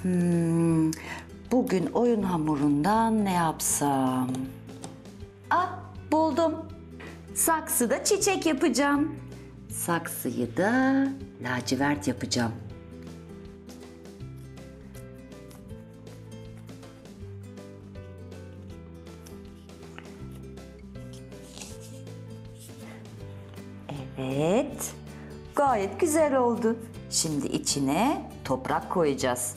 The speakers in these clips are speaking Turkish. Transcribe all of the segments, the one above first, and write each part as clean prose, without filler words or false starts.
Bugün oyun hamurundan ne yapsam? Ah, buldum. Saksıda çiçek yapacağım. Saksıyı da lacivert yapacağım. Evet, gayet güzel oldu. Şimdi içine toprak koyacağız.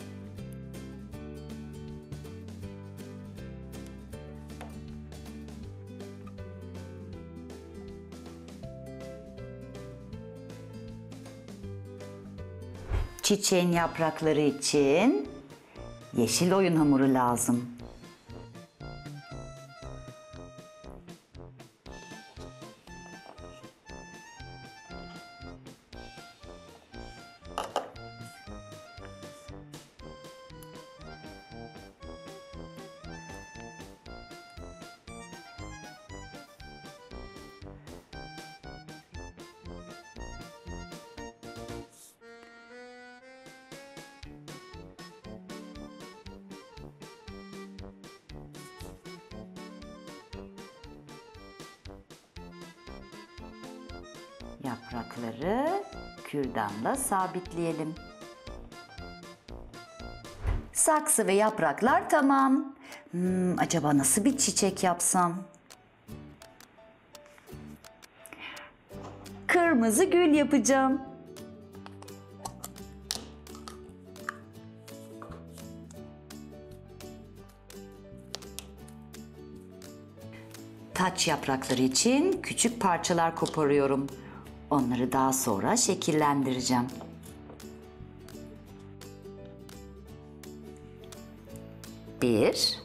Çiçeğin yaprakları için yeşil oyun hamuru lazım. Yaprakları kürdanla sabitleyelim. Saksı ve yapraklar tamam. Acaba nasıl bir çiçek yapsam? Kırmızı gül yapacağım. Taç yaprakları için küçük parçalar koparıyorum. Onları daha sonra şekillendireceğim. Bir,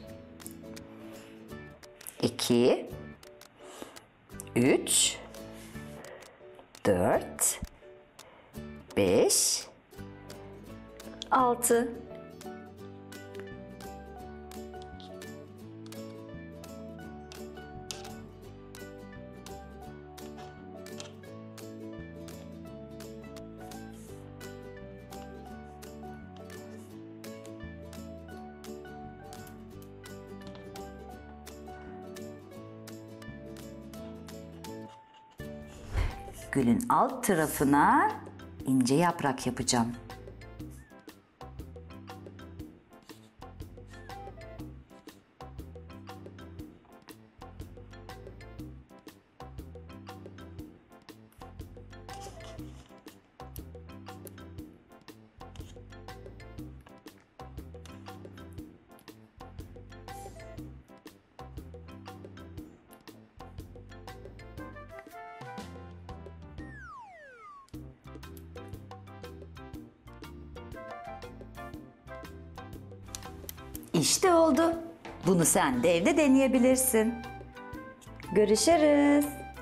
iki, üç, dört, beş, altı. Gülün alt tarafına ince yaprak yapacağım. İşte oldu. Bunu sen de evde deneyebilirsin. Görüşürüz.